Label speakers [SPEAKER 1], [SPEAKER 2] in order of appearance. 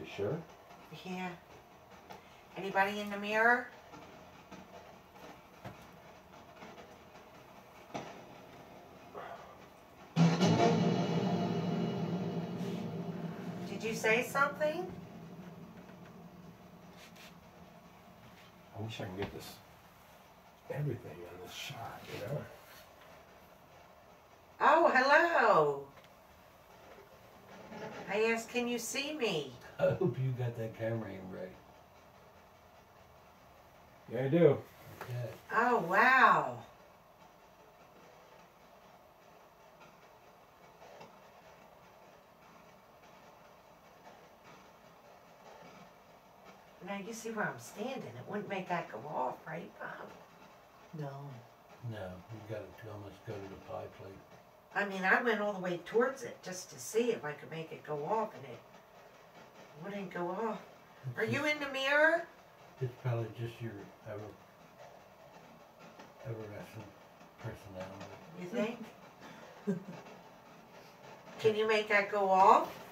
[SPEAKER 1] sure?
[SPEAKER 2] Yeah. Anybody in the mirror? Did you say something?
[SPEAKER 1] I wish I could get this, everything on this shot, you know?
[SPEAKER 2] Oh, hello. I asked, can you see me?
[SPEAKER 3] I hope you got that camera aim right.
[SPEAKER 1] Yeah, I do.
[SPEAKER 3] Okay.
[SPEAKER 2] Oh, wow. Now you see where I'm standing. It wouldn't make that go off, right, Bob?
[SPEAKER 4] No.
[SPEAKER 3] No, you got to almost go to the pie plate.
[SPEAKER 2] I mean, I went all the way towards it just to see if I could make it go off, and it wouldn't go off. Are you in the mirror?
[SPEAKER 3] It's probably just your effervescent personality.
[SPEAKER 2] You think? Can you make that go off?